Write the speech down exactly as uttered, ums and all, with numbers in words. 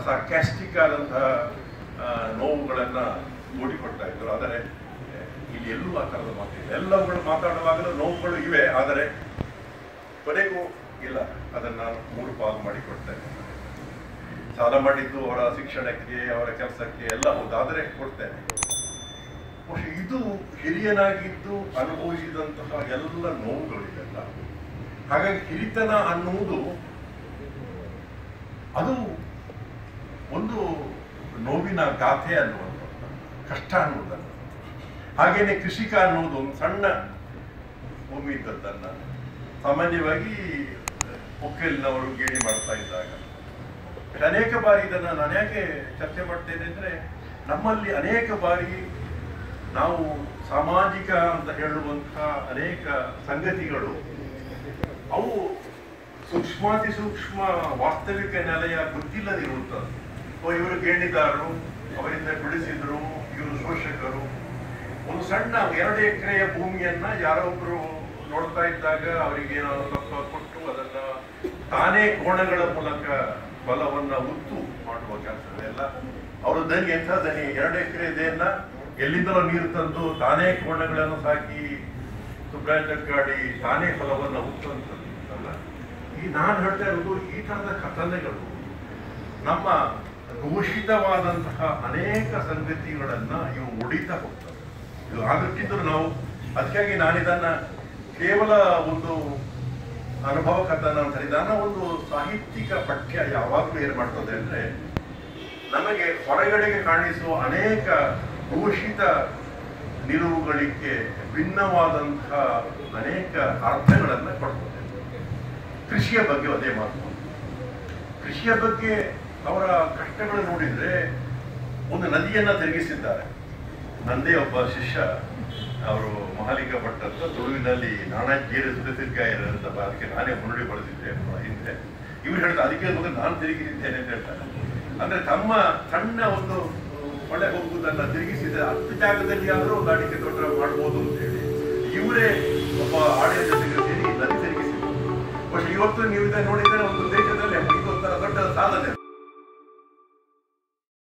ಸಾರ್ಕ್ಯಾಸ್ಟಿಕ್ ಆದಂತಹ ನೋವುಗಳನ್ನು ತೋಡಿಕೊಡ್ತಾ ಇದ್ರು. ಆದರೆ ಇಲ್ಲಿ ಎಲ್ಲೂ ಆ ಥರದ ಮಾತಿಲ್ಲ. ಎಲ್ಲವುಗಳು ಮಾತಾಡುವಾಗಲೂ ನೋವುಗಳು ಇವೆ, ಆದರೆ ಕೊನೆಗೂ ಇಲ್ಲ, ಅದನ್ನು ನಾನು ಮೂರು ಪಾಲು ಮಾಡಿಕೊಡ್ತೇನೆ. ಸಾಲ ಮಾಡಿದ್ದು ಅವರ ಶಿಕ್ಷಣಕ್ಕೆ, ಅವರ ಕೆಲಸಕ್ಕೆ ಎಲ್ಲ ಹೌದಾದರೆ ಕೊಡ್ತೇನೆ. ಇದು ಹಿರಿಯನಾಗಿದ್ದು ಅನುಭವಿಸಿದಂತಹ ಎಲ್ಲ ನೋವುಗಳಿವೆಲ್ಲ. ಹಾಗಾಗಿ ಹಿರಿತನ ಅನ್ನುವುದು ಅದು ಒಂದು ನೋವಿನ ಗಾಥೆ ಅನ್ನುವಂಥದ್ದು, ಕಷ್ಟ ಅನ್ನುವುದನ್ನು. ಹಾಗೇನೆ ಕೃಷಿಕ ಅನ್ನುವುದು ಒಂದು ಸಣ್ಣ ಭೂಮಿ ಇದ್ದದ್ದನ್ನು ಸಾಮಾನ್ಯವಾಗಿ ಒಕ್ಕಲಿನವರು ಗೇಣಿ ಮಾಡ್ತಾ ಇದ್ದಾಗ ಅನೇಕ ಬಾರಿ ಇದನ್ನು ನಾನು ಯಾಕೆ ಚರ್ಚೆ ಮಾಡ್ತೇನೆ ಅಂದರೆ, ನಮ್ಮಲ್ಲಿ ಅನೇಕ ಬಾರಿ ನಾವು ಸಾಮಾಜಿಕ ಅಂತ ಹೇಳುವಂತಹ ಅನೇಕ ಸಂಗತಿಗಳು ಅವು ಸೂಕ್ಷ್ಮಾತಿ ಸೂಕ್ಷ್ಮ ವಾಸ್ತವಿಕ ನೆಲೆಯ ಗೊತ್ತಿಲ್ಲದಿರುವಂಥದ್ದು. ಇವರು ಗೇಣಿದಾರರು, ಅವರಿಂದ ಬಿಡಿಸಿದ್ರು, ಇವರು ಶೋಷಕರು. ಒಂದು ಸಣ್ಣ ಎರಡು ಎಕರೆಯ ಭೂಮಿಯನ್ನ ಯಾರೊಬ್ಬರು ನೋಡ್ತಾ ಇದ್ದಾಗ ಅವರಿಗೆ ನಾವು ತಪ್ಪ ಕೊಟ್ಟು ಅದನ್ನ ತಾನೇ ಕೋಣಗಳ ಮೂಲಕ ಬಲವನ್ನ ಉತ್ತು ಮಾಡುವ ಕೆಲಸವೆಲ್ಲ ಅವರು ದನಿ ಎಂಥ ದನಿ ಎರಡು ಎಕರೆ ಇದೆಯನ್ನ ಎಲ್ಲಿಂದಲೋ ನೀರು ತಂದು ತಾನೇ ಕೋಣಗಳನ್ನು ಸಾಕಿ ಸುಬ್ರಾಯ ಚಕ್ಕಾಡಿ ತಾನೇ ಫಲವನ್ನು ಉತ್ತುವಂಥದ್ದಲ್ಲ. ಈ ನಾನು ಹೇಳ್ತಾ ಇರೋದು ಈ ಥರದ ಕಥನೆಗಳು ನಮ್ಮ ದೂಷಿತವಾದಂತಹ ಅನೇಕ ಸಂಗತಿಗಳನ್ನ ಇವು ಒಡಿತಾ ಹೋಗ್ತವೆ. ಇದು ಆಗಕ್ಕಿದ್ದರೂ ನಾವು ಅದಕ್ಕಾಗಿ ನಾನಿದನ್ನ ಕೇವಲ ಒಂದು ಅನುಭವ ಕಥನ ಅಂತ ಇದನ್ನ ಒಂದು ಸಾಹಿತ್ಯಿಕ ಪಠ್ಯ ಯಾವಾಗಲೂ ಏನು ಮಾಡ್ತದೆ ಅಂದ್ರೆ, ನಮಗೆ ಹೊರಗಡೆಗೆ ಕಾಣಿಸುವ ಅನೇಕ ದೂಷಿತ ನಿಲುವುಗಳಿಗೆ ಭಿನ್ನವಾದಂತಹ ಅನೇಕ ಅರ್ಥಗಳನ್ನು ಕೊಡ್ತದೆ. ಕೃಷಿಯ ಬಗ್ಗೆ ಅದೇ ಮಾತು. ಕೃಷಿಯ ಬಗ್ಗೆ ಅವರ ಕಷ್ಟಗಳು ನೋಡಿದ್ರೆ, ಒಂದು ನದಿಯನ್ನ ತಿರುಗಿಸಿದ್ದಾರೆ. ನಂದೇ ಒಬ್ಬ ಶಿಷ್ಯ, ಅವರು ಮಹಾಲಿಂಗ ಭಟ್ ಅಂತ ತುಳುವಿನಲ್ಲಿ ನಾಣಾಜೇರಿ ಸುರತಿರ್ಗಾಯರ ಅಂತ ಅದಕ್ಕೆ ನಾನೇ ಮುನ್ನುಡಿ ಬಳಸಿದ್ದೆ ಹಿಂದೆ. ಇವ್ರು ಹೇಳ್ತಾರೆ ಅದಕ್ಕೆ ಬಗ್ಗೆ ನಾನು ತಿರುಗಿಸಿದ್ದೇನೆ ಅಂತ ಹೇಳ್ತಾರೆ. ಅಂದ್ರೆ ತಮ್ಮ ಸಣ್ಣ ಒಂದು ಮಳೆ ಹೋಗುವುದನ್ನ ತಿರುಗಿಸಿದ ಹತ್ತು ಜಾಗದಲ್ಲಿ ಆದರೂ ಒಂದು ಅಡಿಕೆ ತೋಟ ಮಾಡ್ಬೋದು ಅಂತ ಹೇಳಿ ಇವರೇ ಒಬ್ಬ ಆಡಳಿತ ಸೇರಿ ನದಿ ತಿರುಗಿಸಿದ್ರು. പക്ഷെ ಇವತ್ತು ನೀವು ಇದನ್ನು ನೋಡಿದ್ರೆ